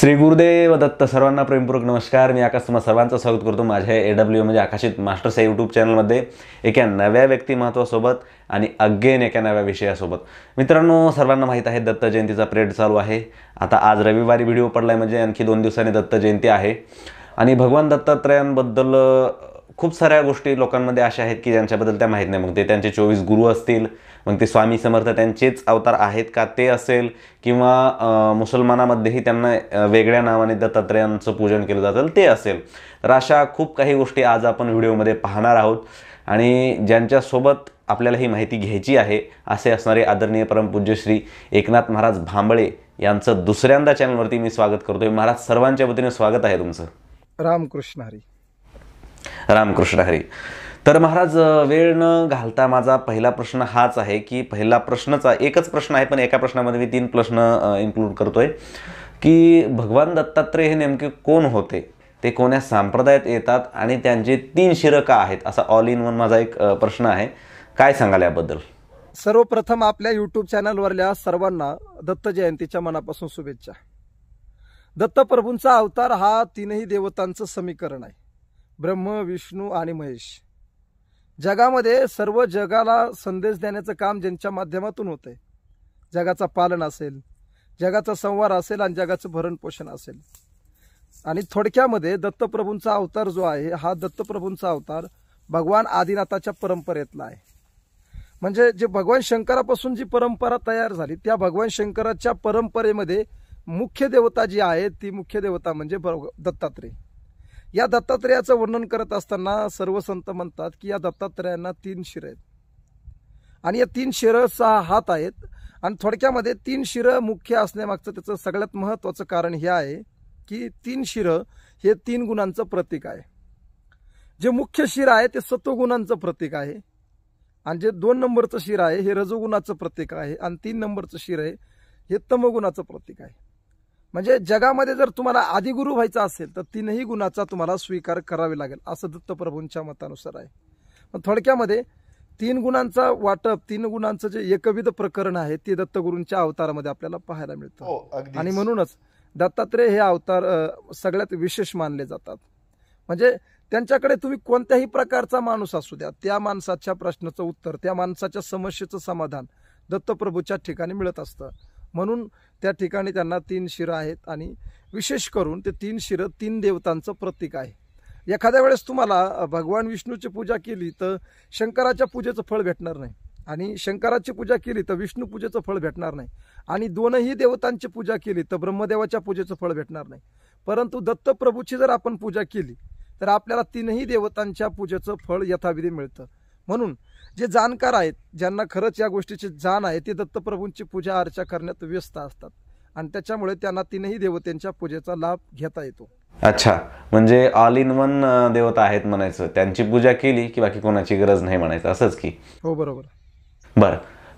श्री गुरुदेव दत्त. सर्वांना प्रेमपूर्वक नमस्कार. मी आकाश तुम्हा सर्वांचं स्वागत करतो माझ्या AW म्हणजे आकाशित मास्टर्स या यूट्यूब चॅनलमध्ये एका नव्या व्यक्तिमत्वासोबत आणि अगेन एका नव्या विषयासोबत. मित्रांनो, सर्वांना माहीत आहे दत्त जयंतीचा पिरियड चालू आहे. आता आज रविवारी व्हिडिओ पडलाय म्हणजे आणखी 2 दिवसांनी दत्त जयंती आहे आणि भगवान दत्तात्रयांबद्दल खूप साऱ्या गोष्टी लोकांमध्ये अशा आहेत की ज्यांच्याबद्दल त्या माहीत नाही. मग ते त्यांचे 24 गुरु असतील, मग ते स्वामी समर्थ त्यांचेच अवतार आहेत का ते असेल, किंवा मुसलमानामध्येही त्यांना वेगळ्या नावाने दत्तात्रयांचं पूजन केलं जातं ते असेल. तर अशा खूप काही गोष्टी आज आपण व्हिडिओमध्ये पाहणार आहोत आणि ज्यांच्यासोबत आपल्याला ही माहिती घ्यायची आहे असे असणारे आदरणीय परमपूज्य श्री एकनाथ महाराज भांबळे यांचं दुसऱ्यांदा चॅनलवरती मी स्वागत करतोय. महाराज, सर्वांच्या वतीने स्वागत आहे तुमचं. रामकृष्ण हरी. रामकृष्ण हरी. तर महाराज, वेळ न घालता माझा पहिला प्रश्न हाच आहे की पहिला प्रश्नचा एकच प्रश्न आहे, पण एका प्रश्नामध्ये मी 3 प्रश्न इन्क्लूड करतोय की भगवान दत्तात्रय हे नेमके कोण होते, ते कोण्या संप्रदायात येतात आणि त्यांचे 3 शिरं का आहेत, असा ऑल इन वन माझा एक प्रश्न आहे. काय सांगाल याबद्दल? सर्वप्रथम आपल्या यूट्यूब चॅनलवरल्या सर्वांना दत्त जयंतीच्या मनापासून शुभेच्छा. दत्तप्रभूंचा अवतार हा 3ही देवतांचं समीकरण आहे, ब्रह्म, विष्णू आणि महेश. जगामध्ये सर्व जगाला संदेश देण्याचं काम ज्यांच्या माध्यमातून होतंय, जगाचा पालन असेल, जगाचा संवार असेल आणि जगाचं भरण पोषण असेल. आणि थोडक्यामध्ये दत्तप्रभूंचा अवतार जो आहे हा दत्तप्रभूंचा अवतार भगवान आदिनाथाच्या परंपरेतला आहे. म्हणजे जे भगवान शंकरापासून जी परंपरा तयार झाली त्या भगवान शंकराच्या परंपरेमध्ये मुख्य देवता जी आहे ती मुख्य देवता म्हणजे दत्तात्रय. या दत्तात्रयाचं वर्णन करत असताना सर्व संत म्हणतात की या दत्तात्रयांना 3 शिरं आहेत आणि या 3 शिरं 6 हात आहेत. आणि थोडक्यामध्ये 3 शिरं मुख्य असण्यामागचं त्याचं सगळ्यात महत्त्वाचं कारण हे आहे की 3 शिरं हे 3 गुणांचं प्रतीक आहे. जे मुख्य शिर आहे ते सत्वगुणांचं प्रतीक आहे आणि जे 2 नंबरचं शिर आहे हे रजोगुणाचं प्रतीक आहे आणि 3 नंबरचं शिर आहे हे तमगुणाचं प्रतीक आहे. म्हणजे जगामध्ये जर तुम्हाला आदिगुरु व्हायचा असेल तर 3ही गुणाचा तुम्हाला स्वीकार करावे लागेल असं दत्तप्रभूंच्या मतानुसार आहे. पण थोडक्यामध्ये 3 गुणांचा वाटप, 3 गुणांचं जे एकविध प्रकरण आहे ते दत्तगुरूंच्या अवतारामध्ये आपल्याला पाहायला मिळतं. आणि म्हणूनच दत्तात्रय हे अवतार सगळ्यात विशेष मानले जातात. म्हणजे त्यांच्याकडे तुम्ही कोणत्याही प्रकारचा माणूस असू द्या, त्या माणसाच्या प्रश्नाचं उत्तर, त्या माणसाच्या समस्येचं समाधान दत्तप्रभूच्या ठिकाणी मिळत असतं. म्हणून त्या ठिकाणी त्यांना 3 शिरं आहेत आणि विशेष करून ते 3 शिरं 3 देवतांचं प्रतीक आहे. एखाद्या वेळेस तुम्हाला भगवान विष्णूची पूजा केली तर शंकराच्या पूजेचं फळ भेटणार नाही आणि शंकराची पूजा केली तर विष्णू पूजेचं फळ भेटणार नाही आणि 2ही देवतांची पूजा केली तर ब्रह्मदेवाच्या पूजेचं फळ भेटणार नाही. परंतु दत्तप्रभूची जर आपण पूजा केली तर आपल्याला 3ही देवतांच्या पूजेचं फळ यथाविधी मिळतं. म्हणून जे जाणकार आहेत, ज्यांना खरंच या गोष्टीची जाण आहे, ते दत्तप्रभूंची पूजा अर्चा करण्यात व्यस्त असतात आणि त्याच्यामुळे त्यांना 3ही देवतांच्या पूजेचा लाभ घेता येतो. अच्छा, म्हणजे ऑल इन वन देवता आहेत म्हणायचं, त्यांची पूजा केली की बाकी कोणाची गरज नाही म्हणायचं, असंच की? हो, बरोबर. बरं,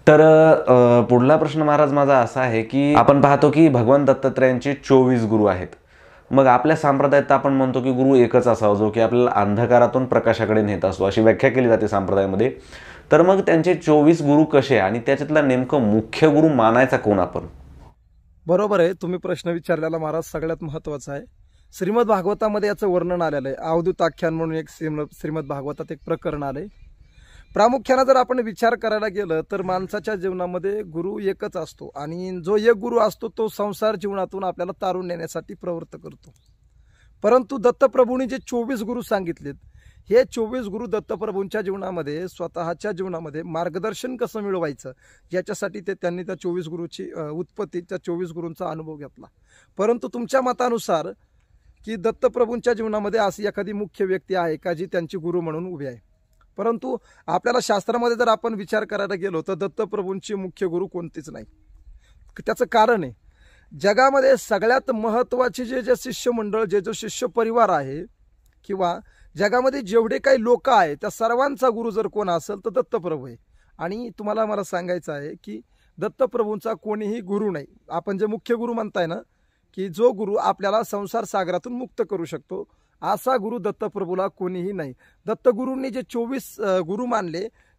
तर पुढला प्रश्न महाराज माझा असा आहे की आपण पाहतो की भगवान दत्तात्रयांचे 24 गुरु आहेत. मग आपल्या संप्रदायात आपण म्हणतो की गुरु एकच असावा जो की आपल्याला अंधकारातून प्रकाशाकडे नेत असतो, अशी व्याख्या केली जाते संप्रदायामध्ये. तर मग त्यांचे 24 गुरु कसे आणि त्याच्यातला नेमकं मुख्य गुरु मानायचा कोण आपण? बरोबर आहे, तुम्ही प्रश्न विचारलेला महाराज सगळ्यात महत्वाचा आहे. श्रीमद भागवतामध्ये याचं वर्णन आलेलं आहे. अवधूत आख्यान म्हणून एक श्रीमद भागवतात एक प्रकरण आलंय. प्रामुख्याने जर आपण विचार करायला गेलं तर माणसाच्या जीवनामध्ये गुरु एकच असतो आणि जो एक गुरु असतो तो संसार जीवनातून आपल्याला तारून नेण्यासाठी प्रवृत्त करतो. परंतु दत्तप्रभूंनी जे 24 गुरु सांगितलेत हे 24 गुरु दत्तप्रभूंच्या जीवनामध्ये स्वतःच्या जीवनामध्ये मार्गदर्शन कसं मिळवायचं याच्यासाठी त्यांनी त्या 24 गुरुची उत्पत्ती, त्या 24 गुरूंचा अनुभव घेतला. परंतु तुमच्या मतानुसार की दत्तप्रभूंच्या जीवनामध्ये अशी एखादी मुख्य व्यक्ती आहे का जी त्यांची गुरु म्हणून उभी आहे? परंतु आपल्याला शास्त्रामध्ये जर आपण विचार करायला गेलो तर दत्तप्रभूंची मुख्य गुरु कोणतीच नाही. त्याचं कारण आहे, जगामध्ये सगळ्यात महत्त्वाचे जे शिष्यमंडळ, जो शिष्य परिवार आहे किंवा जगामध्ये जेवढे काही लोक आहेत त्या सर्वांचा गुरु जर कोण असेल तर दत्तप्रभू आहे. आणि तुम्हाला मला सांगायचं आहे की दत्तप्रभूंचा कोणीही गुरु नाही. आपण जे मुख्य गुरु म्हणताय ना की जो गुरु आपल्याला संसार सागरातून मुक्त करू शकतो, असा गुरु दत्तप्रभूला कोणीही नाही. दत्तगुरूंनी जे 24 गुरु मानले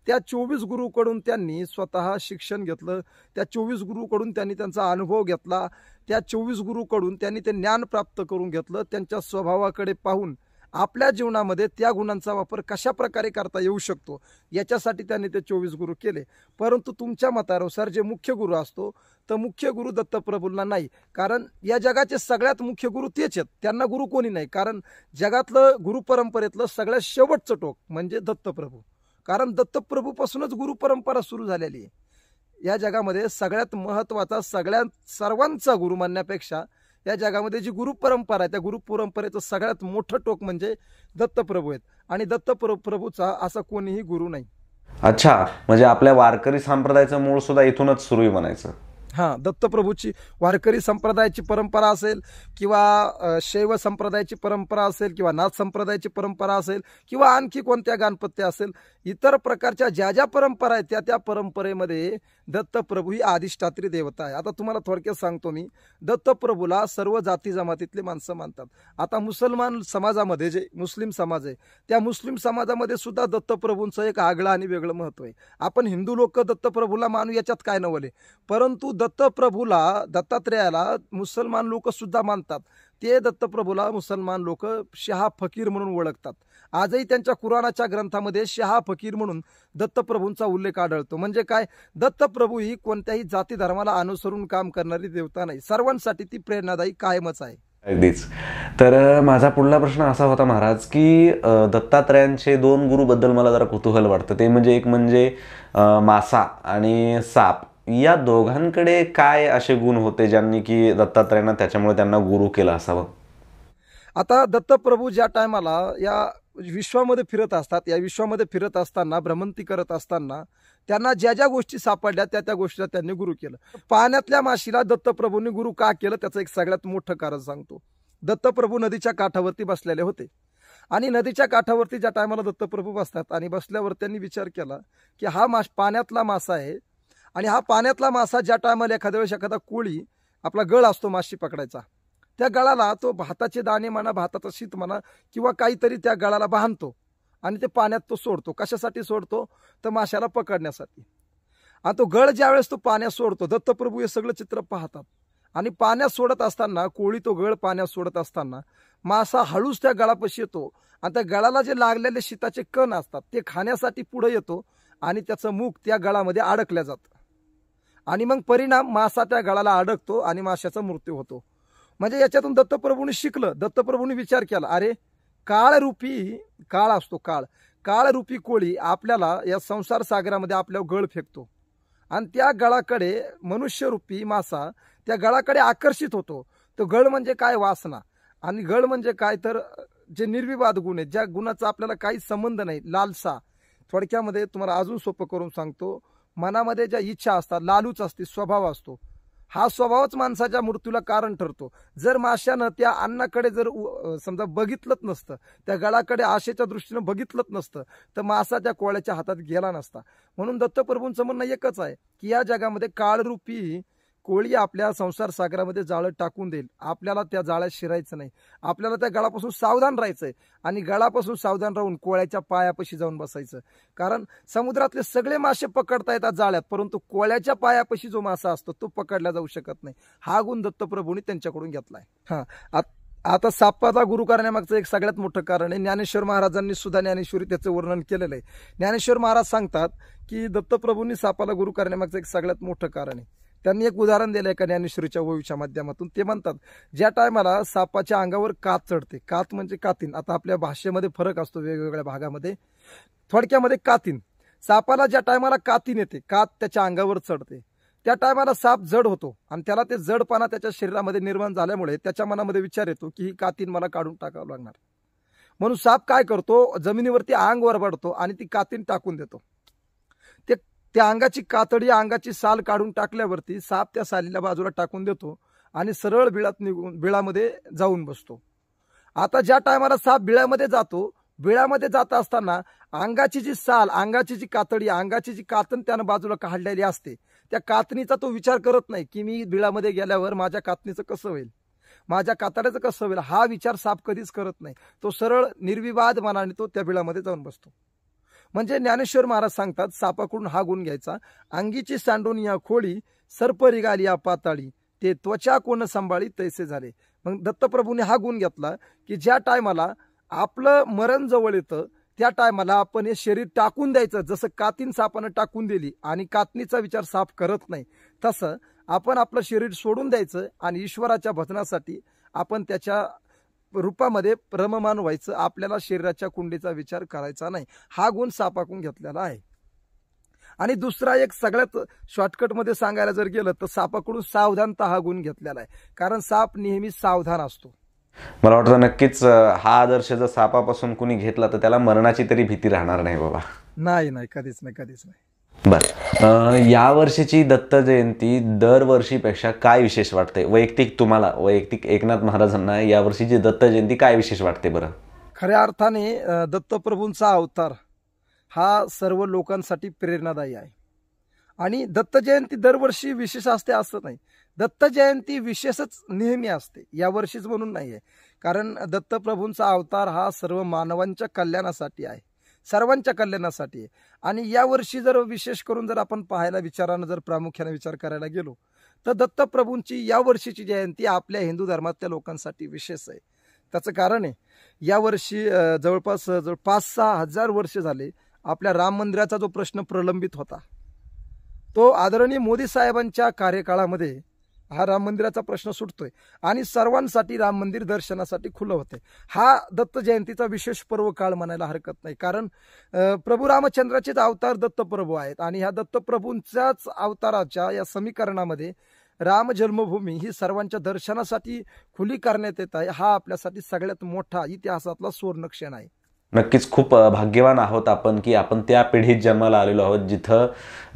त्या 24 गुरुकडून त्यांनी स्वतः शिक्षण घेतलं, त्या 24 गुरुकडून त्यांनी त्यांचा अनुभव घेतला, त्या 24 गुरुकडून त्यांनी ते ज्ञान प्राप्त करून घेतलं. त्यांच्या स्वभावाकडे पाहून आपल्या जीवनामध्ये त्या गुणांचा वापर कशा प्रकारे करता येऊ शकतो याच्यासाठी त्यांनी ते 24 गुरु केले. परंतु तुमच्या मतानुसार जे मुख्य गुरु असतो तर मुख्य गुरु दत्तप्रभूंना नाही, कारण या जगाचे सगळ्यात मुख्य गुरु तेच आहेत, त्यांना गुरु कोणी नाही. कारण जगातलं गुरु परंपरेतलं सगळ्यात शेवटचं टोक म्हणजे दत्तप्रभू, कारण दत्तप्रभूपासूनच गुरु परंपरा सुरू झालेली आहे. या जगामध्ये सगळ्यात महत्वाचा सर्वांचा गुरु म्हणण्यापेक्षा या जगामध्ये जी गुरु परंपरा आहे त्या गुरु परंपरेचं सगळ्यात मोठं टोक म्हणजे दत्तप्रभू आहेत, आणि दत्तप्रभूचा असा कोणीही गुरु नाही. अच्छा, म्हणजे आपल्या वारकरी संप्रदायाचं मूळ सुद्धा इथूनच सुरू आहे म्हणायचं. हा, दत्तप्रभूची वारकरी संप्रदायाची परंपरा असेल किंवा शैव संप्रदायाची परंपरा असेल किंवा नाथ संप्रदायाची परंपरा असेल किंवा आणखी कोणत्या गणपत्या असेल, इतर प्रकारच्या ज्या ज्या परंपरा आहेत त्या त्या परंपरेमध्ये दत्तप्रभू ही अधिष्ठात्री देवता आहे. आता तुम्हाला थोडक्यात सांगतो मी, दत्तप्रभूला सर्व जाती जमातीतले माणसं मानतात. आता मुसलमान समाजामध्ये जे मुस्लिम समाज आहे त्या मुस्लिम समाजामध्ये सुद्धा दत्तप्रभूंचं एक आगळं आणि वेगळं महत्व आहे. आपण हिंदू लोक दत्तप्रभूला मानू याच्यात काय नवले, परंतु दत्तप्रभूला दत्तात्रेयाला मुसलमान लोक सुद्धा मानतात. ते दत्तप्रभूला मुसलमान लोक शहा फकीर म्हणून ओळखतात. आजही त्यांच्या कुराणाच्या ग्रंथामध्ये शहा फकीर म्हणून दत्तप्रभूंचा उल्लेख आढळतो. म्हणजे काय, दत्तप्रभू ही कोणत्याही जाती धर्माला अनुसरून काम करणारी देवता नाही, सर्वांसाठी ती प्रेरणादायी कायमच आहे. अगदीच. तर माझा पुढला प्रश्न असा होता महाराज की दत्तात्रयांचे 2 गुरुबद्दल मला जरा कुतूहल वाटतं. ते म्हणजे एक म्हणजे मासा आणि साप, या दोघांकडे काय असे गुण होते ज्यांनी की दत्तात्रयांना त्याच्यामुळे त्यांना गुरु केला असावं? आता दत्तप्रभू ज्या टायमाला या विश्वामध्ये फिरत असतात, या विश्वामध्ये फिरत असताना भ्रमंती करत असताना त्यांना ज्या ज्या गोष्टी सापडल्या त्या त्या गोष्टीला त्यांनी गुरु केलं. पाण्यातल्या माशीला दत्तप्रभूंनी गुरु का केलं त्याचं एक सगळ्यात मोठं कारण सांगतो. दत्तप्रभू नदीच्या काठावरती बसलेले होते आणि नदीच्या काठावरती ज्या टायमाला दत्तप्रभू बसतात आणि बसल्यावर त्यांनी विचार केला की हा पाण्यातला मासा आहे, आणि हा पाण्यातला मासा ज्या टायमाला एखाद्या वेळेस एखादा कोळी आपला गळ असतो माशी पकडायचा, त्या गळाला तो भाताचे दाणे म्हणा, भाताचा शीत म्हणा किंवा काहीतरी त्या गळाला बांधतो आणि ते पाण्यात तो सोडतो. कशासाठी सोडतो तर माशाला पकडण्यासाठी. आणि तो गळ ज्यावेळेस तो पाण्यात सोडतो, दत्तप्रभू हे सगळं चित्र पाहतात आणि पाण्यात सोडत असताना कोळी तो गळ पाण्यात सोडत असताना मासा हळूच त्या गळापाशी येतो आणि त्या गळाला जे लागलेले शीताचे कण असतात ते खाण्यासाठी पुढे येतो आणि त्याचं मुख त्या गळामध्ये अडकल्या जातं आणि मग परिणाम मासा त्या गळाला अडकतो आणि माशाचा मृत्यू होतो. म्हणजे याच्यातून दत्तप्रभूंनी शिकलं. दत्तप्रभूंनी विचार केला, अरे काळ असतो, काळ रूपी कोळी आपल्याला या संसार सागरामध्ये आपल्यावर गळ फेकतो आणि त्या गळाकडे मनुष्यरूपी मासा त्या गळाकडे आकर्षित होतो. तो गळ म्हणजे काय, वासना, आणि गळ म्हणजे काय तर जे निर्विवाद गुण आहेत, ज्या गुणाचा आपल्याला काही संबंध नाही, लालसा. थोडक्यामध्ये तुम्हाला अजून सोपं करून सांगतो, मनामध्ये ज्या इच्छा असतात, लालूच असते, स्वभाव असतो, हा स्वभावच माणसाच्या मृत्यूला कारण ठरतो. जर माशानं त्या अन्नाकडे जर समजा बघितलंच नसतं, त्या गळाकडे आशेच्या दृष्टीनं बघितलंच नसतं तर मासा त्या कोळ्याच्या हातात गेला नसता. म्हणून दत्तप्रभूंचं म्हणणं एकच आहे की या जगामध्ये काळरूपी कोळी आपल्या संसार सागरामध्ये जाळं टाकून देईल, आपल्याला त्या जाळ्यात शिरायचं नाही, आपल्याला त्या गळापासून सावधान राहायचंय आणि गळापासून सावधान राहून कोळ्याच्या पायापाशी जाऊन बसायचं. कारण समुद्रातले सगळे मासे पकडता येतात जाळ्यात, परंतु कोळ्याच्या पायापाशी जो मासा असतो तो पकडला जाऊ शकत नाही. हा गुण दत्तप्रभूंनी त्यांच्याकडून घेतलाय. आता सापाला गुरु करण्यामागचं एक सगळ्यात मोठं कारण आहे, ज्ञानेश्वर महाराजांनी सुद्धा ज्ञानेश्वरी त्याचं वर्णन केलेलं आहे. ज्ञानेश्वर महाराज सांगतात की दत्तप्रभूंनी सापाला गुरु करण्यामागचं एक सगळ्यात मोठं कारण आहे. त्यांनी एक उदाहरण दिलं एका ज्ञानेश्वरीच्या ओवीच्या माध्यमातून. ते म्हणतात, ज्या टायमाला सापाच्या अंगावर कात चढते, कात म्हणजे कातीन, आता आपल्या भाषेमध्ये फरक असतो वेगवेगळ्या भागामध्ये, थोडक्यामध्ये कातीन, सापाला ज्या टायमाला कातीन येते, कात त्याच्या अंगावर चढते, त्या टायमाला साप जड होतो आणि त्याला ते जडपणा त्याच्या शरीरामध्ये निर्माण झाल्यामुळे त्याच्या मनामध्ये विचार येतो की ही कातीन मला काढून टाकावं लागणार. म्हणून साप काय करतो, जमिनीवरती अंग वरबाडतो आणि ती कातीन टाकून देतो. त्या अंगाची कातडी, अंगाची साल काढून टाकल्यावरती साप त्या सालीला बाजूला टाकून देतो आणि सरळ बिळामध्ये जाऊन बसतो. आता ज्या टायमाला साप बिळामध्ये जातो, बिळामध्ये जात असताना अंगाची जी साल, अंगाची जी कातडी, अंगाची जी कातण त्यानं बाजूला काढलेली असते, त्या कातणीचा तो विचार करत नाही की मी बिळामध्ये गेल्यावर माझ्या कातणीचं कसं होईल, माझ्या कातड्याचं कसं होईल, हा विचार साप कधीच करत नाही. तो सरळ निर्विवाद मनाने तो त्या बिळामध्ये जाऊन बसतो. म्हणजे ज्ञानेश्वर महाराज सांगतात, सापाकडून हा गुण घ्यायचा, अंगीची सांडून या खोळी, सर्प रिगाली या पाताळी, ते त्वचा कोण सांभाळी तैसे झाले. मग दत्तप्रभूने हा गुण घेतला की ज्या टायमाला आपलं मरण जवळ येतं त्या टायमाला आपण हे शरीर टाकून द्यायचं. जसं कातीन सापानं टाकून दिली आणि कातणीचा विचार साप करत नाही, तसं आपण आपलं शरीर सोडून द्यायचं आणि ईश्वराच्या भजनासाठी आपण त्याच्या रूपामध्ये रममान व्हायचं. आपल्याला शरीराच्या कुंडीचा विचार करायचा नाही. हा गुण सापाकडून घेतलेला आहे. आणि दुसरा एक सगळ्यात शॉर्टकटमध्ये सांगायला जर गेलं तर सापाकडून सावधानता हा गुण घेतलेला आहे. कारण साप नेहमी सावधान असतो. मला वाटतं नक्कीच हा आदर्श जर सापापासून कुणी घेतला तर त्याला मरणाची तरी भीती राहणार नाही बाबा. नाही नाही, कधीच नाही, कधीच नाही. बर, या वर्षीची दत्त जयंती दरवर्षीपेक्षा काय विशेष वाटते वैयक्तिक तुम्हाला, वैयक्तिक एकनाथ महाराजांना या वर्षीची दत्त जयंती काय विशेष वाटते बरं? खऱ्या अर्थाने दत्तप्रभूंचा अवतार हा सर्व लोकांसाठी प्रेरणादायी आहे. आणि दत्त जयंती दरवर्षी विशेष असते असं नाही. दत्त जयंती विशेषच नेहमी असते, या वर्षीच म्हणून नाही आहे. कारण दत्तप्रभूंचा अवतार हा सर्व मानवांच्या कल्याणासाठी आहे, सर्वांच्या कल्याणासाठी आहे. आणि यावर्षी जर विशेष करून जर आपण पाहायला विचारानं जर प्रामुख्याने विचार करायला गेलो तर दत्तप्रभूंची या वर्षीची जयंती आपल्या हिंदू धर्मातल्या लोकांसाठी विशेष आहे. त्याचं कारण आहे, यावर्षी जवळपास 5-6 हजार वर्ष झाले आपल्या राम मंदिराचा जो प्रश्न प्रलंबित होता तो आदरणीय मोदी साहेबांच्या कार्यकाळामध्ये हा राम मंदिराचा प्रश्न सुटतोय आणि सर्वांसाठी राम मंदिर दर्शनासाठी खुलं होते. हा दत्त जयंतीचा विशेष पर्व काळ म्हणायला हरकत नाही. कारण प्रभू रामचंद्राचेच अवतार दत्तप्रभू आहेत आणि ह्या दत्तप्रभूंच्याच अवताराच्या या समीकरणामध्ये राम जन्मभूमी ही सर्वांच्या दर्शनासाठी खुली करण्यात येत आहे. हा आपल्यासाठी सगळ्यात मोठा इतिहासातला सुवर्णक्षण आहे. नक्कीच खूप भाग्यवान आहोत आपण की आपण त्या पिढीत जन्माला आलेलो आहोत जिथं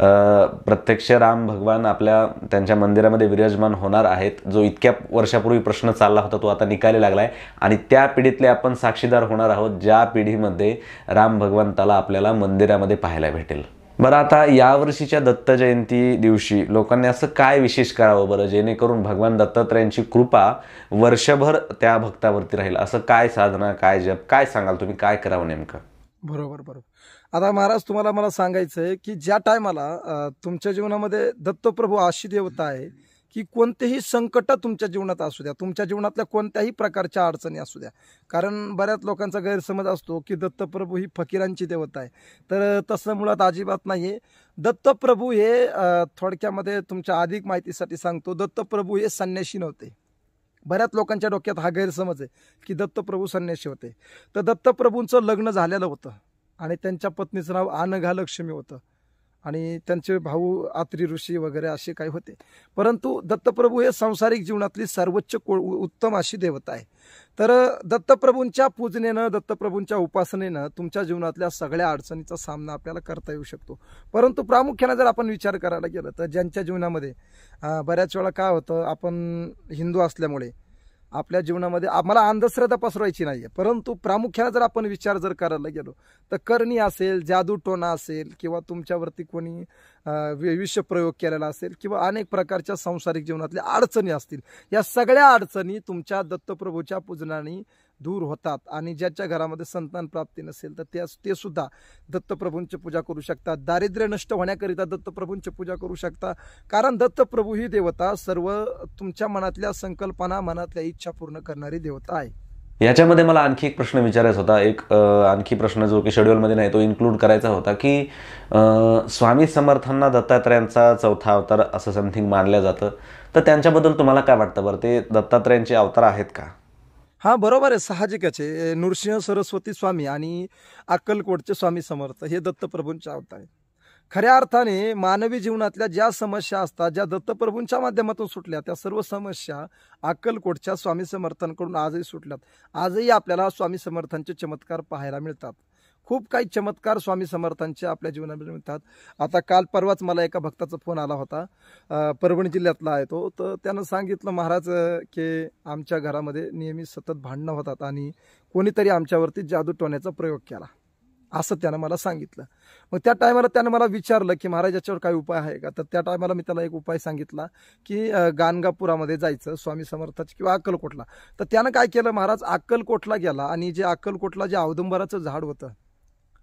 प्रत्यक्ष राम भगवान त्यांच्या मंदिरामध्ये विराजमान होणार आहेत. जो इतक्या वर्षापूर्वी प्रश्न चालला होता तो आता निकाली लागलाय आणि त्या पिढीतले आपण साक्षीदार होणार आहोत ज्या पिढीमध्ये राम भगवंताला आपल्याला मंदिरामध्ये पाहायला भेटेल. बरं, आता यावर्षीच्या दत्त जयंती दिवशी लोकांनी असं काय विशेष करावं बरं जेणेकरून भगवान दत्तात्रयांची कृपा वर्षभर त्या भक्तावरती राहील? असं काय साधना, काय जप, काय सांगाल तुम्ही, काय करावं नेमकं? बरोबर. आता महाराज तुम्हाला मला सांगायचं आहे की ज्या टायमाला तुमच्या जीवनामध्ये दत्तप्रभू अशी देवता आहे की कोणतेही संकट तुमच्या जीवनात असू द्या, तुमच्या जीवनातल्या कोणत्याही प्रकारच्या अडचणी असू द्या. कारण बऱ्याच लोकांचा गैरसमज असतो की दत्तप्रभू ही फकीरांची देवता आहे, तर तसं मुळात अजिबात नाही आहे. दत्तप्रभू हे थोडक्यामध्ये तुमच्या अधिक माहितीसाठी सांगतो, दत्तप्रभू हे संन्यासी नव्हते. बऱ्याच लोकांच्या डोक्यात हा गैरसमज आहे की दत्तप्रभू संन्यासी होते. तर दत्तप्रभूंचं लग्न झालेलं होतं आणि त्यांच्या पत्नीचं नाव अनघालक्ष्मी होतं आणि त्यांचे भाऊ आत्री ऋषी वगैरे असे काही होते. परंतु दत्तप्रभू हे सांसारिक जीवनातली सर्वोच्च उत्तम अशी देवता आहे. तर दत्तप्रभूंच्या पूजनेनं, दत्तप्रभूंच्या उपासनेनं तुमच्या जीवनातल्या सगळ्या अडचणीचा सामना आपल्याला करता येऊ शकतो. परंतु प्रामुख्याने जर आपण विचार करायला गेलं तर ज्यांच्या जीवनामध्ये बऱ्याच वेळा काय होतं, आपण हिंदू असल्यामुळे आपल्या जीवनामध्ये आम्हाला अंधश्रद्धा पसरवायची नाहीये, परंतु प्रामुख्याने जर आपण विचार जर करायला गेलो तर करणी असेल, जादूटोणा असेल किंवा तुमच्यावरती कोणी विषप्रयोग केलेला असेल किंवा अनेक प्रकारच्या सांसारिक जीवनातल्या अडचणी असतील, या सगळ्या अडचणी तुमच्या दत्तप्रभूच्या पूजनाने दूर होतात. आणि ज्याच्या घरामध्ये संतान प्राप्ती नसेल तर ते सुद्धा दत्तप्रभूंची पूजा करू शकतात. दारिद्र्य नष्ट होण्याकरिता दत्तप्रभूंची पूजा करू शकता. कारण दत्तप्रभू ही देवता सर्व तुमच्या मनातल्या संकल्पना, मनातल्या इच्छा पूर्ण करणारी देवता आहे. याच्यामध्ये मला आणखी एक प्रश्न विचारायचा होता, एक आणखी प्रश्न जो की शेड्यूलमध्ये नाही तो इन्क्लूड करायचा होता की स्वामी समर्थांना दत्तात्रयांचा चौथा अवतार असं समथिंग मानलं जातं, तर त्यांच्याबद्दल तुम्हाला काय वाटतं बरं? ते दत्तात्रयांचे अवतार आहेत का? हा, बरोबर आहे, साहजिकच आहे. नृसिंह सरस्वती स्वामी आणि अक्कलकोटचे स्वामी समर्थ हे दत्तप्रभूंचे अवतार आहेत. खऱ्या अर्थाने मानवी जीवनातल्या ज्या समस्या असतात, ज्या दत्तप्रभूंच्या माध्यमातून सुटल्या, त्या सर्व समस्या अक्कलकोटच्या स्वामी समर्थांकडून आजही सुटल्यात. आजही आपल्याला स्वामी समर्थांचे चमत्कार पाहायला मिळतात. खूप काही चमत्कार स्वामी समर्थांचे आपल्या जीवनामध्ये मिळतात. आता काल परवाच मला एका भक्ताचा फोन आला होता, परभणी जिल्ह्यातला आहे तो. तर त्यानं सांगितलं, महाराज की आमच्या घरामध्ये नेहमी सतत भांडणं होतात आणि कोणीतरी आमच्यावरती जादू टोण्याचा प्रयोग केला, असं त्यानं मला सांगितलं. मग त्या टायमाला त्यानं मला विचारलं की महाराज याच्यावर काही उपाय आहे का? तर त्या टायमाला मी त्याला एक उपाय सांगितला की गाणगापुरामध्ये जायचं स्वामी समर्थाची किंवा अक्कलकोटला. तर त्यानं काय केलं, महाराज अक्कलकोटला गेला आणि जे अक्कलकोटला जे औदुंबराचं झाड होतं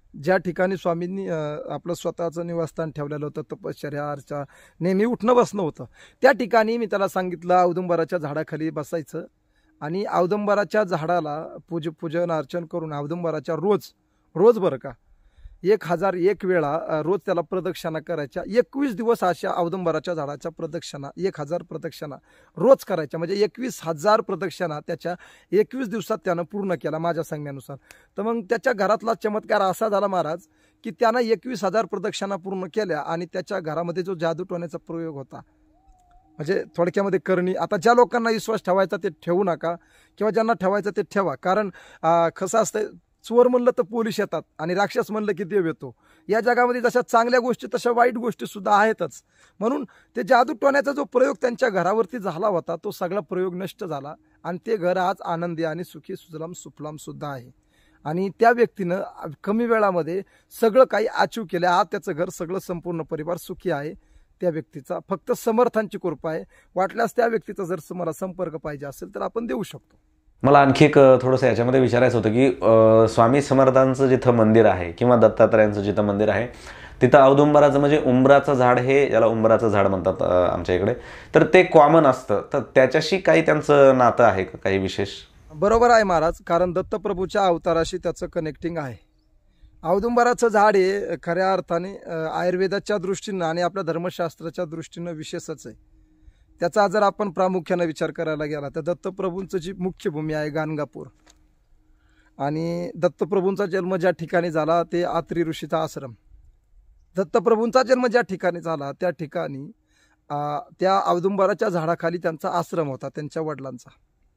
ज्या ठिकाणी स्वामींनी आपलं स्वतःचं निवासस्थान ठेवलेलं होतं, तपश्चर्या अर्चा नेहमी उठणं बसणं होतं, त्या ठिकाणी मी त्याला सांगितलं औदुंबराच्या झाडाखाली बसायचं आणि औदुंबराच्या झाडाला पूजन अर्चन करून औदुंबराच्या रोज बरं का 1001 वेळा रोज त्याला प्रदक्षिणा करायच्या. 21 दिवस अशा औदुंबराच्या झाडाच्या प्रदक्षिणा 1000 प्रदक्षिणा रोज करायच्या. म्हणजे 21,000 प्रदक्षिणा त्याच्या 21 दिवसात त्यानं पूर्ण केला माझ्या सांगण्यानुसार. तर मग त्याच्या घरातला चमत्कार असा झाला महाराज की त्यानं 21,000 प्रदक्षिणा पूर्ण केल्या आणि त्याच्या घरामध्ये जो जादूटोण्याचा प्रयोग होता, म्हणजे थोडक्यामध्ये करणी. आता ज्या लोकांना विश्वास ठेवायचा ते ठेवू नका किंवा ज्यांना ठेवायचं ते ठेवा. कारण कसं असतं, चोर म्हणलं तर पोलीस येतात आणि राक्षस म्हणलं की देव येतो. या जगामध्ये जशा चांगल्या गोष्टी तशा वाईट गोष्टी सुद्धा आहेतच. म्हणून ते जादूटोण्याचा जो प्रयोग त्यांच्या घरावरती झाला होता तो सगळा प्रयोग नष्ट झाला आणि ते घर आज आनंदी आणि सुखी सुजलाम सुफलाम सुद्धा आहे. आणि त्या व्यक्तीनं कमी वेळामध्ये सगळं काही अचीव केलं. आज त्याचं घर सगळं संपूर्ण परिवार सुखी आहे. त्या व्यक्तीचा फक्त समर्थांची कृपा आहे. वाटल्यास त्या व्यक्तीचा जर मला संपर्क पाहिजे असेल तर आपण देऊ शकतो. मला आणखी एक थोडंसं याच्यामध्ये विचारायचं होतं की स्वामी समर्थांचं जिथं मंदिर आहे किंवा दत्तात्रयांचं जिथं मंदिर आहे तिथं औदुंबराचं म्हणजे उंबराचं झाड, हे याला उंबराचं झाड म्हणतात आमच्या इकडे, तर ते कॉमन असतं, तर त्याच्याशी काही त्यांचं नातं आहे का, काही विशेष? बरोबर आहे महाराज, कारण दत्तप्रभूच्या अवताराशी त्याचं कनेक्टिंग आहे. औदुंबराचं झाड हे खऱ्या अर्थाने आयुर्वेदाच्या दृष्टीनं आणि आपल्या धर्मशास्त्राच्या दृष्टीनं विशेषच आहे. त्याचा जर आपण प्रामुख्याने विचार करायला गेला तर दत्तप्रभूंचं जी मुख्य भूमी आहे गाणगापूर, आणि दत्तप्रभूंचा जन्म ज्या ठिकाणी झाला ते आत्री ऋषीचा आश्रम. दत्तप्रभूंचा जन्म ज्या ठिकाणी झाला त्या ठिकाणी त्या औदुंबराच्या झाडाखाली त्यांचा आश्रम होता त्यांच्या वडिलांचा.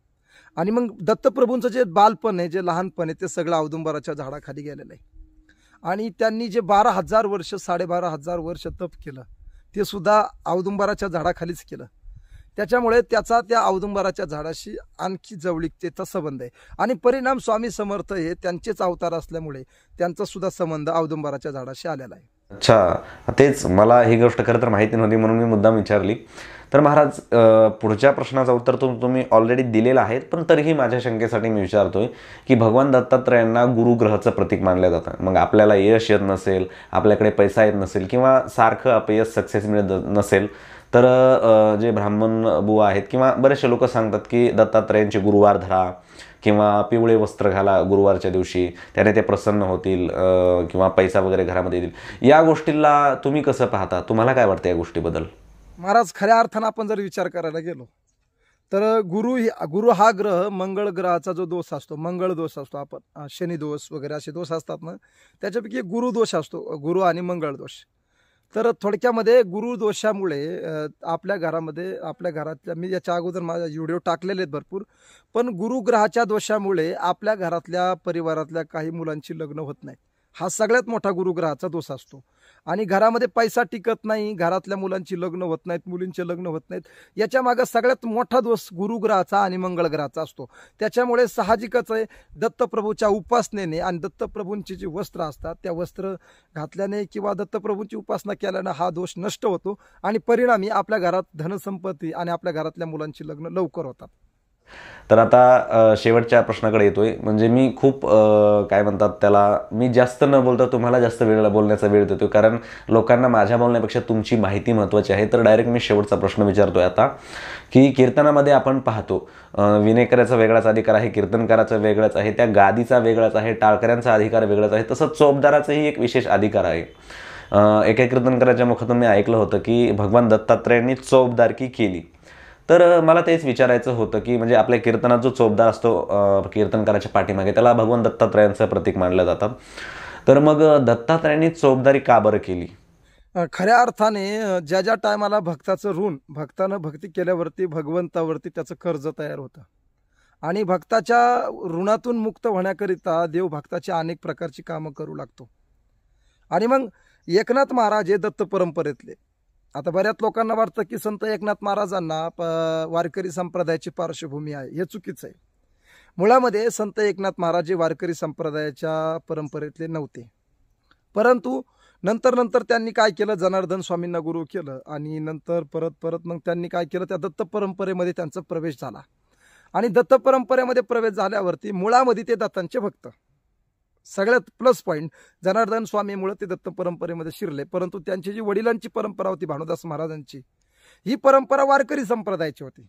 आणि मग दत्तप्रभूंचं जे बालपण आहे, जे लहानपण आहे, ते सगळं औदुंबराच्या झाडाखाली गेलेलं आहे. आणि त्यांनी जे 12,000 वर्ष 12,500 वर्ष तप केलं ते सुद्धा औदुंबराच्या झाडाखालीच केलं. त्याच्यामुळे त्याचा त्या औदुंबराच्या झाडाशी आणखी जवळीकतेचा संबंध आहे. आणि परिणाम स्वामी समर्थ हे त्यांचेच अवतार असल्यामुळे त्यांचा सुद्धा संबंध औदुंबराच्या झाडाशी आलेला आहे. अच्छा, तेच मला ही गोष्ट खरं तर माहिती नव्हती म्हणून मी मुद्दाम विचारली. तर महाराज, पुढच्या प्रश्नाचं उत्तर तुम्ही ऑलरेडी दिलेलं आहे, पण तरीही माझ्या शंकेसाठी मी विचारतोय की भगवान दत्तात्रयांना गुरुग्रहाचं प्रतीक मानलं जातं. मग आपल्याला यश येत नसेल, आपल्याकडे पैसा येत नसेल किंवा सारखं अपयश सक्सेस मिळत नसेल तर जे ब्राह्मण बुवा आहेत किंवा बरेचसे लोक सांगतात की दत्तात्रयांचे गुरुवार धरा किंवा पिवळे वस्त्र घाला गुरुवारच्या दिवशी, त्याने ते प्रसन्न होतील किंवा पैसा वगैरे घरामध्ये येतील. या गोष्टीला तुम्ही कसं पाहता? तुम्हाला काय वाटतं या गोष्टीबद्दल? महाराज, खऱ्या अर्थानं आपण जर विचार करायला गेलो तर गुरु हा ग्रह मंगळ ग्रहाचा जो दोष असतो, मंगळ दोष असतो, आपण शनी दोष वगैरे असे दोष असतात ना, त्याच्यापैकी एक गुरु दोष असतो, गुरु आणि मंगळ दोष. तर थोडक्यामध्ये गुरु दोषामुळे आपल्या घरामध्ये, आपल्या घरातल्या, मी याच्या अगोदर माझा व्हिडिओ टाकलेले आहेत भरपूर, पण गुरुग्रहाच्या दोषामुळे आपल्या घरातल्या परिवारातल्या काही मुलांची लग्न होत नाहीत. हा सगळ्यात मोठा गुरुग्रहाचा दोष असतो. आणि घरामध्ये पैसा टिकत नाही, घरातल्या मुलांची लग्न होत नाहीत, मुलींचे लग्न होत नाहीत. याच्या मागे सगळ्यात मोठा दोष गुरुग्रहाचा आणि मंगळ ग्रहाचा असतो. त्याच्यामुळे साहजिकच आहे, दत्तप्रभूच्या उपासनेने आणि दत्तप्रभूंची जी वस्त्र असतात त्या वस्त्र घातल्याने किंवा दत्तप्रभूंची उपासना केल्याने हा दोष नष्ट होतो आणि परिणामी आपल्या घरात धनसंपत्ती आणि आपल्या घरातल्या मुलांची लग्न लवकर होतात. तर आता शेवटच्या प्रश्नाकडे येतोय. म्हणजे मी खूप काय म्हणतात त्याला, मी जास्त न बोलता तुम्हाला जास्त वेळ बोलण्याचा वेळ देतोय, कारण लोकांना माझ्या बोलण्यापेक्षा तुमची माहिती महत्त्वाची आहे. तर डायरेक्ट मी शेवटचा प्रश्न विचारतोय आता, की कीर्तनामध्ये आपण पाहतो विनेकराचा वेगळाच अधिकार आहे, कीर्तनकाराचा वेगळाच आहे, त्या गादीचा वेगळाच आहे, टाळकऱ्यांचा अधिकार वेगळाच आहे, तसंच चोपदाराचाही एक विशेष अधिकार आहे. एका कीर्तनकाराच्या मुखातून मी ऐकलं होतं की भगवान दत्तात्रयांनी चोपदारकी केली. तर मला तेच विचारायचं होतं की म्हणजे आपल्या कीर्तनात जो चोपदार असतो कीर्तनकाराच्या पाठीमागे, त्याला भगवान दत्तात्रयांचं प्रतीक मानलं जातात. तर मग दत्तात्रयांनी चोपदारी का बरं केली? खऱ्या अर्थाने ज्या ज्या टायमाला भक्ताचं ऋण, भक्तानं भक्ती केल्यावरती भगवंतावरती त्याचं कर्ज तयार होतं आणि भक्ताच्या ऋणातून मुक्त होण्याकरिता देव भक्ताची अनेक प्रकारची कामं करू लागतो. आणि मग एकनाथ महाराज हे दत्त परंपरेतले. आता बऱ्याच लोकांना वाटतं की संत एकनाथ महाराजांना वारकरी संप्रदायाची पार्श्वभूमी आहे. हे चुकीचं आहे. मुळामध्ये संत एकनाथ महाराज हे वारकरी संप्रदायाच्या परंपरेतले नव्हते, परंतु नंतर त्यांनी काय केलं, जनार्दन स्वामींना गुरु केलं आणि नंतर परत मग त्यांनी काय केलं, त्या दत्त परंपरेमध्ये त्यांचा प्रवेश झाला. आणि दत्त परंपरेमध्ये प्रवेश झाल्यावरती मुळामध्ये ते दत्तांचे भक्त, सगळ्यात प्लस पॉईंट जनार्दन स्वामीमुळे ते दत्त परंपरेमध्ये शिरले. परंतु त्यांची जी वडिलांची परंपरा होती भानुदास महाराजांची, ही परंपरा वारकरी संप्रदायाची होती.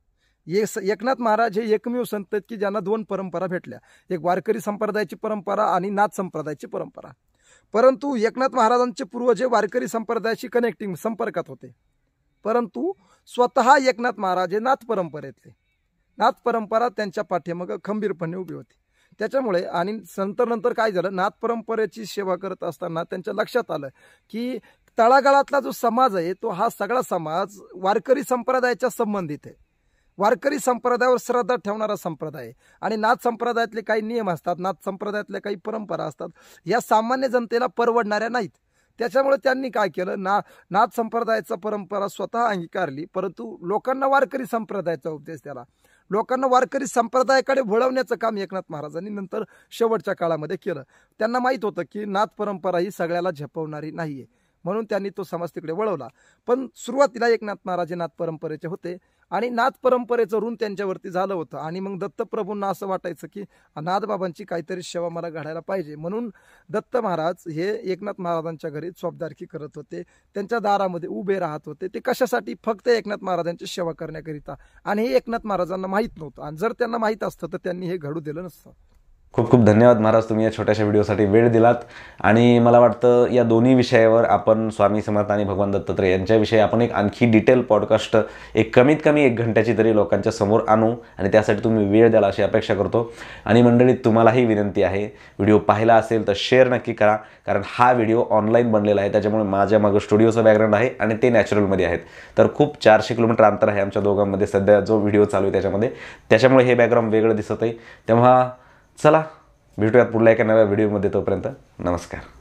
एकनाथ महाराज हे एकमेव संत आहेत की ज्यांना दोन परंपरा भेटल्या, एक वारकरी संप्रदायाची परंपरा आणि नाथ संप्रदायाची परंपरा. परंतु एकनाथ महाराजांचे पूर्वज हे वारकरी संप्रदायाशी कनेक्टिंग संपर्कात होते, परंतु स्वतः एकनाथ महाराज हे नाथ परंपरेतले. नाथ परंपरा त्यांच्या पाठीमागे खंबीरपणे उभी होती. त्याच्यामुळे आणि नंतर काय झालं, नाथ परंपरेची सेवा करत असताना त्यांच्या लक्षात आलं की तळागाळातला जो समाज आहे तो हा सगळा समाज वारकरी संप्रदायाच्या संबंधित आहे. वारकरी संप्रदायावर श्रद्धा ठेवणारा संप्रदाय आहे आणि नाथ संप्रदायातले काही नियम असतात, नाथ संप्रदायातल्या काही परंपरा असतात, या सामान्य जनतेला परवडणाऱ्या नाहीत. त्याच्यामुळे त्यांनी काय केलं, नाथ संप्रदायाचा परंपरा स्वतः अंगीकारली, परंतु लोकांना वारकरी संप्रदायाचा उपदेश दिला. लोकांना वारकरी संप्रदायाकडे वळवण्याचं काम एकनाथ महाराजांनी नंतर शेवटच्या काळामध्ये केलं. त्यांना माहीत होतं की नाथ परंपरा ही सगळ्याला झेपवणारी नाहीये, म्हणून त्यांनी तो समाज तिकडे वळवला. पण सुरुवातीला एकनाथ महाराज नाथ परंपरेचे होते आणि नाथ परंपरेचं ऋण त्यांच्यावरती झालं होतं. आणि मग दत्तप्रभूंना असं वाटायचं की नाथबाबांची काहीतरी सेवा मला घडायला पाहिजे, म्हणून दत्त महाराज हे एकनाथ महाराजांच्या घरी चोपदारकी करत होते, त्यांच्या दारामध्ये उभे राहत होते. ते कशासाठी? फक्त एकनाथ महाराजांची सेवा करण्याकरिता. आणि हे एकनाथ महाराजांना माहीत नव्हतं, आणि जर त्यांना माहीत असतं तर त्यांनी हे घडू दिलं नसतं. खूप खूप धन्यवाद महाराज, तुम्ही या छोट्याशा व्हिडिओसाठी वेळ दिलात. आणि मला वाटतं या दोन्ही विषयावर आपण स्वामी समर्थ आणि भगवान दत्तात्रय यांच्याविषयी आपण एक आणखी डिटेल पॉडकास्ट एक कमीत कमी 1 घंट्याची तरी लोकांच्या समोर आणू, आणि त्यासाठी तुम्ही वेळ द्याल अशी अपेक्षा करतो. आणि मंडळीत तुम्हालाही विनंती आहे, व्हिडिओ पाहिला असेल तर शेअर नक्की करा, कारण हा व्हिडिओ ऑनलाईन बनलेला आहे, त्याच्यामुळे माझ्या मागं स्टुडिओचं बॅकग्राऊंड आहे आणि ते नॅचरलमध्ये आहेत. तर खूप 400 किलोमीटर अंतर आहे आमच्या दोघांमध्ये सध्या जो व्हिडिओ चालू आहे त्याच्यामुळे हे बॅकग्राऊंड वेगळं दिसत आहे. तेव्हा चला भेटूयात पुढल्या एका नव्या व्हिडिओमध्ये. तोपर्यंत नमस्कार.